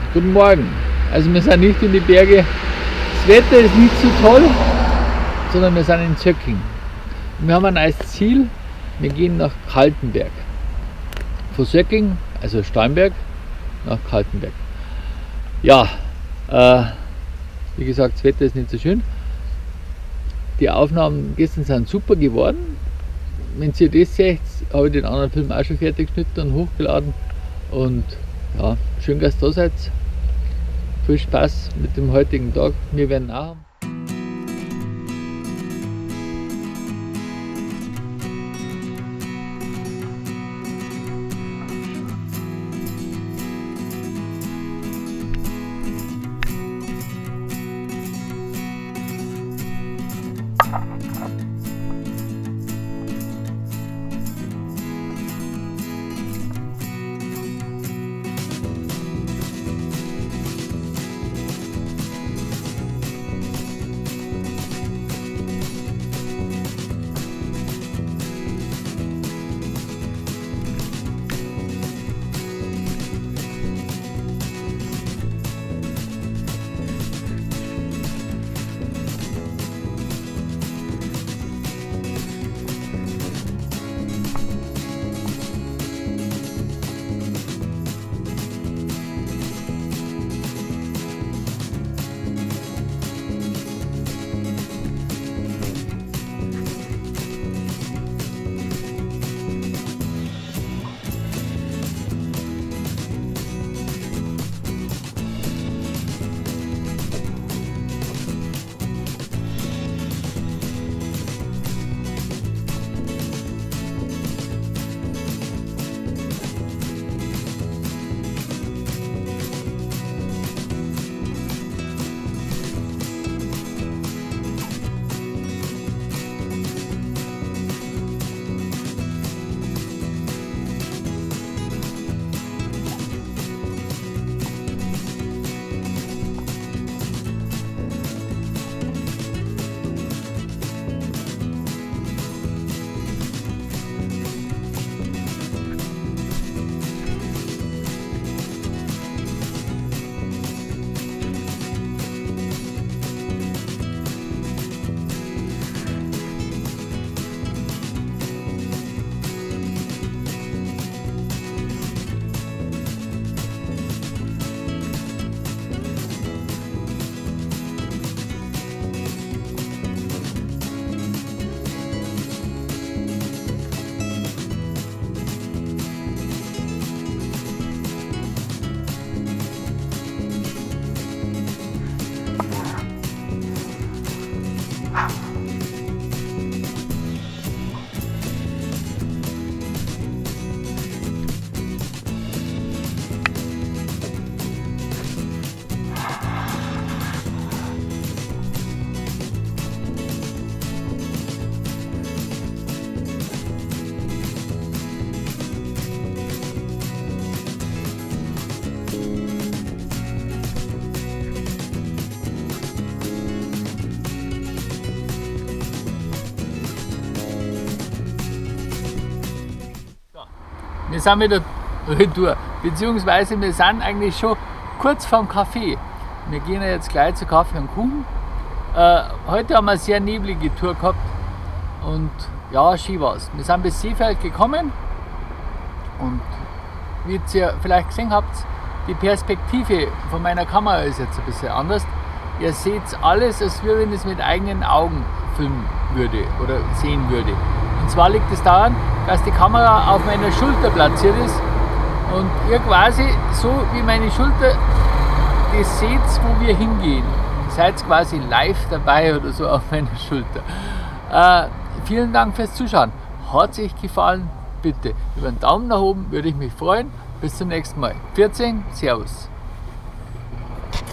Guten Morgen. Also wir sind nicht in die Berge. Das Wetter ist nicht so toll, sondern wir sind in Zöcking. Wir haben ein neues Ziel. Wir gehen nach Kaltenberg. Von Zöcking, also Starnberg, nach Kaltenberg. Ja, wie gesagt, das Wetter ist nicht so schön. Die Aufnahmen gestern sind super geworden. Wenn ihr das seht, habe ich den anderen Film auch schon fertig geschnitten und hochgeladen. Und ja, schön, dass ihr da seid. Viel Spaß mit dem heutigen Tag. Wir werden auch haben. Wir sind wieder retour, beziehungsweise wir sind eigentlich schon kurz vorm Café. Wir gehen jetzt gleich zu Kaffee und Kuchen. Heute haben wir eine sehr neblige Tour gehabt und ja, schön war's. Wir sind bis Seefeld gekommen und wie ihr vielleicht gesehen habt, die Perspektive von meiner Kamera ist jetzt ein bisschen anders. Ihr seht alles, als wenn ich es mit eigenen Augen filmen würde oder sehen würde. Und zwar liegt es daran, dass die Kamera auf meiner Schulter platziert ist und ihr quasi so wie meine Schulter das seht, wo wir hingehen. Ihr seid quasi live dabei oder so auf meiner Schulter. Vielen Dank fürs Zuschauen. Hat es euch gefallen? Bitte über einen Daumen nach oben würde ich mich freuen. Bis zum nächsten Mal. 14, Servus.